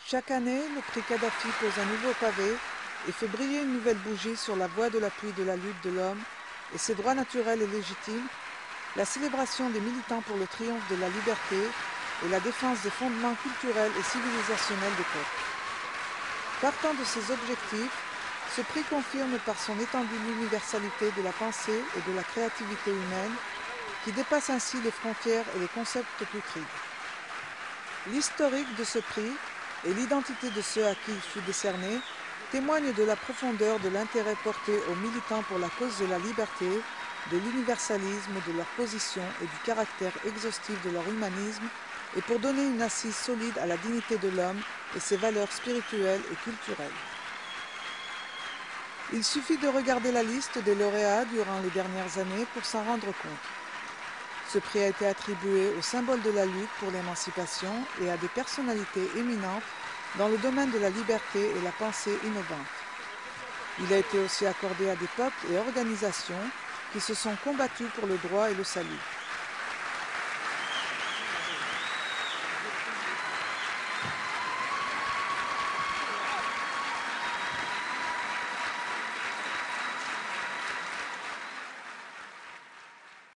Chaque année, le prix Kadhafi pose un nouveau pavé et fait briller une nouvelle bougie sur la voie de l'appui de la lutte de l'homme et ses droits naturels et légitimes, la célébration des militants pour le triomphe de la liberté et la défense des fondements culturels et civilisationnels des peuples. Partant de ces objectifs, ce prix confirme par son étendue l'universalité de la pensée et de la créativité humaine, qui dépasse ainsi les frontières et les concepts plus cribles. L'historique de ce prix et l'identité de ceux à qui il fut décerné témoignent de la profondeur de l'intérêt porté aux militants pour la cause de la liberté, de l'universalisme de leur position et du caractère exhaustif de leur humanisme, et pour donner une assise solide à la dignité de l'homme et ses valeurs spirituelles et culturelles. Il suffit de regarder la liste des lauréats durant les dernières années pour s'en rendre compte. Ce prix a été attribué aux symboles de la lutte pour l'émancipation et à des personnalités éminentes dans le domaine de la liberté et la pensée innovante. Il a été aussi accordé à des peuples et organisations qui se sont combattus pour le droit et le salut.